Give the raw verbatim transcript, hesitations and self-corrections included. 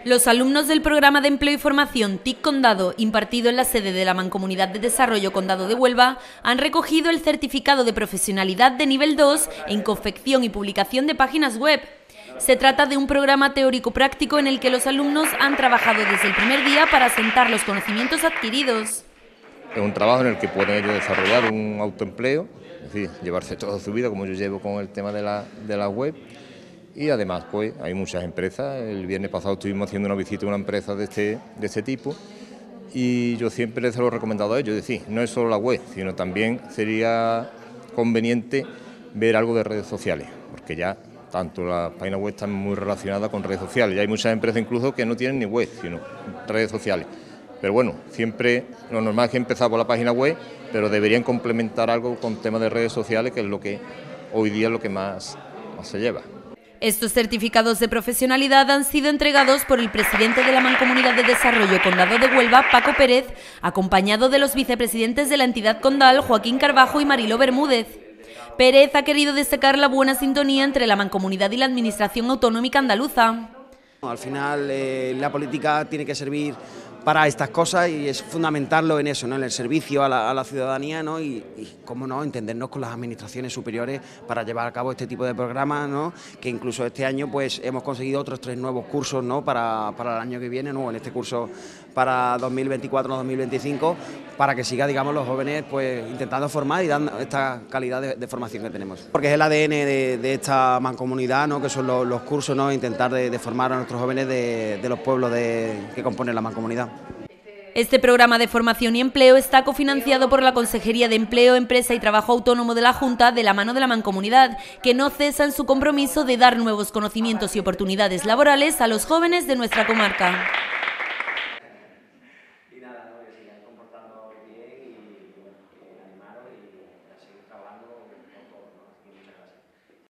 Los alumnos del programa de empleo y formación T I C Condado, impartido en la sede de la Mancomunidad de Desarrollo Condado de Huelva, han recogido el certificado de profesionalidad de nivel dos en confección y publicación de páginas web. Se trata de un programa teórico-práctico en el que los alumnos han trabajado desde el primer día para asentar los conocimientos adquiridos. Es un trabajo en el que pueden ellos desarrollar un autoempleo, es decir, llevarse toda su vida, como yo llevo con el tema de la, de la web. Y además, pues, hay muchas empresas. El viernes pasado estuvimos haciendo una visita a una empresa de este, de este tipo y yo siempre se lo he recomendado a ellos, es decir, no es solo la web, sino también sería conveniente ver algo de redes sociales, porque ya tanto la página web está muy relacionada con redes sociales. Ya hay muchas empresas incluso que no tienen ni web, sino redes sociales. Pero bueno, siempre lo normal es que empezar por la página web, pero deberían complementar algo con temas de redes sociales, que es lo que hoy día es lo que más, más se lleva. Estos certificados de profesionalidad han sido entregados por el presidente de la Mancomunidad de Desarrollo Condado de Huelva, Paco Pérez, acompañado de los vicepresidentes de la entidad condal, Joaquín Carbajo y Mariló Bermúdez. Pérez ha querido destacar la buena sintonía entre la Mancomunidad y la Administración Autonómica Andaluza. Al final eh, la política tiene que servir para estas cosas y es fundamentarlo en eso, ¿no? En el servicio a la, a la ciudadanía, ¿no? y, y, cómo no, entendernos con las administraciones superiores para llevar a cabo este tipo de programas, ¿no? Que incluso este año pues hemos conseguido otros tres nuevos cursos, ¿no? para, para el año que viene, ¿no? En este curso para dos mil veinticuatro dos mil veinticinco, para que siga, digamos, los jóvenes pues intentando formar y dando esta calidad de, de formación que tenemos. Porque es el A D N de, de esta mancomunidad, ¿no? Que son los, los cursos, ¿no? Intentar de, de formar a nuestros jóvenes de, de los pueblos de, que componen la mancomunidad. Este programa de formación y empleo está cofinanciado por la Consejería de Empleo, Empresa y Trabajo Autónomo de la Junta de la mano de la Mancomunidad, que no cesa en su compromiso de dar nuevos conocimientos y oportunidades laborales a los jóvenes de nuestra comarca.